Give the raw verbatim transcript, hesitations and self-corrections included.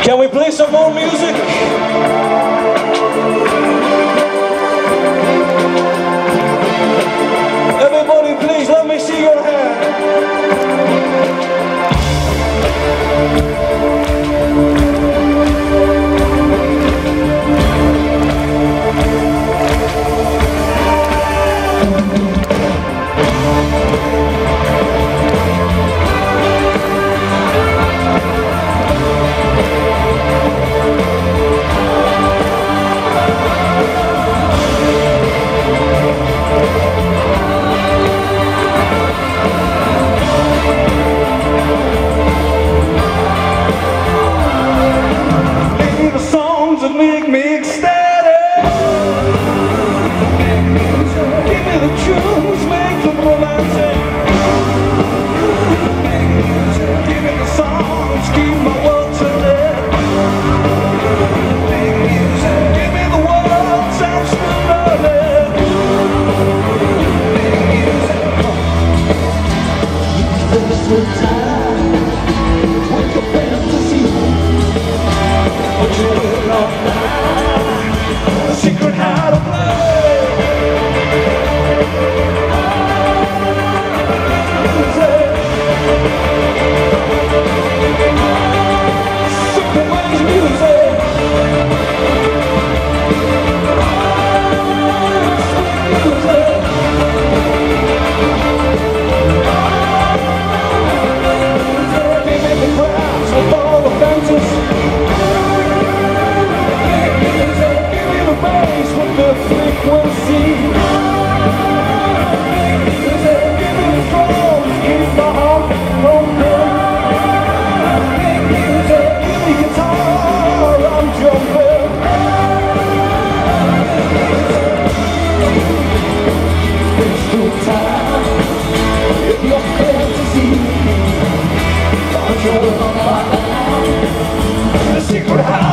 Can we play some more music? Everybody, please let me see your hand. Make me ecstatic. Give me the tunes, make them romantic. Give me the songs, keep my world turning. Give me the words, I'm still learning. There's no time with your fantasy, but you will not the secret how to play. Superman's music. Give me the crowds with all the fences. With the frequency, give me the drums, keep my heart open. Give me guitar, I'm jumping. It's no time if you're fantasy, don't you know my the secret house.